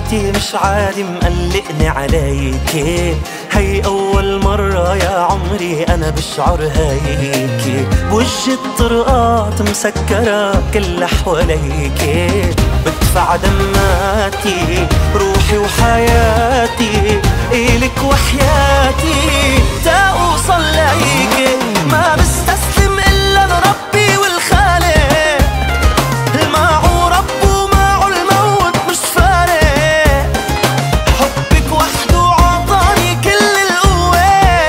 حياتي مش عادي مقلقني عليكي، هي أول مرة يا عمري أنا بشعر هيك، بوجهي الطرقات مسكرة كل حواليكي، بدفع دماتي روحي وحياتي إلك وحياتي تا أوصل ليكي، ما بستسلم إلا لربي والخالق، معه رب ومعه الموت مش فارق، حبك وحده عطاني كل القوة،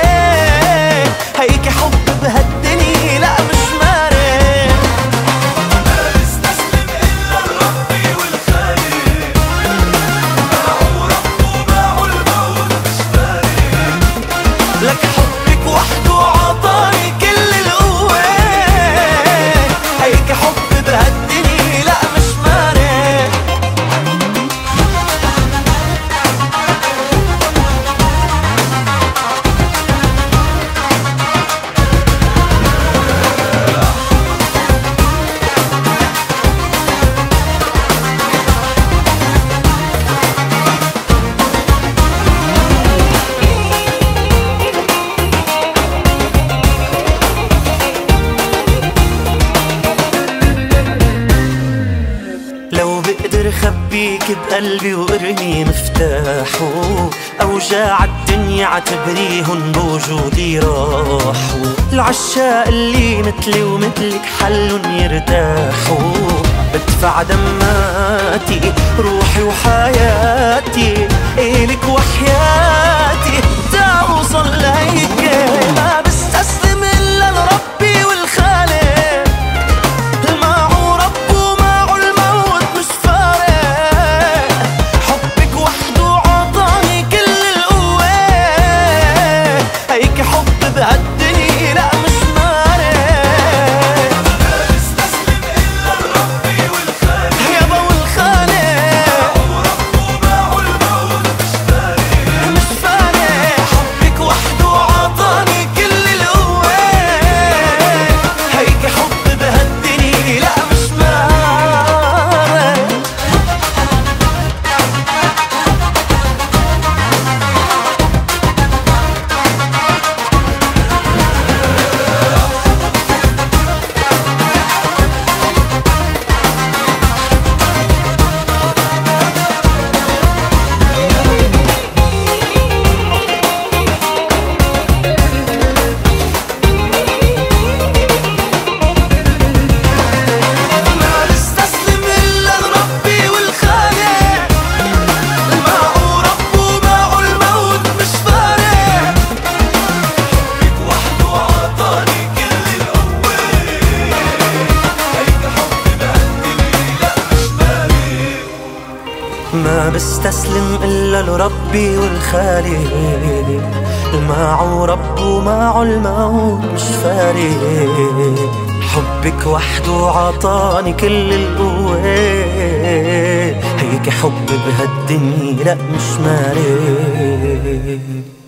هيك حب بهالدنيا لا مش مارق، ما بستسلم إلا لربي والخالق، معه رب ومعه الموت مش فارق، لك حبك وحده عطاني كل القوة، هيك حب بهالدنيا لا مش مارق. لو بقدر خبيك بقلبي وارمي مفتاحه، أوجاع الدنيا عتبريهن بوجودي راحوا، العشاق اللي مثلي ومثلك حلن يرتاحوا، بدفع دماتي روحي وحياتي إلك وحياتي تا أوصل ليك، ما بستسلم إلا لربي والخالق، معه رب ومعه الموت مش فارق، حبك وحده عطاني كل القوة، هيك حب بهالدنيا لا مش مارق، ما بستسلم إلا لربي والخالق، يابا والخالق، معه رب ومعه الموت مش فارق، مش فارق، حبك وحده عطاني كل القوة، هيك حب بهالدنيا لا مش مارق. ما بستسلم إلا لربي والخالق، معه رب ومعه الموت مش فارق، حبك وحده عطاني كل القوة، هيك حب بهالدنيا لا مش مارق، ما بستسلم إلا لربي والخالق، معه رب ومعه الموت مش فارق، حبك وحده عطاني كل القوة، هيك حب بهالدنيا لا مش مارق.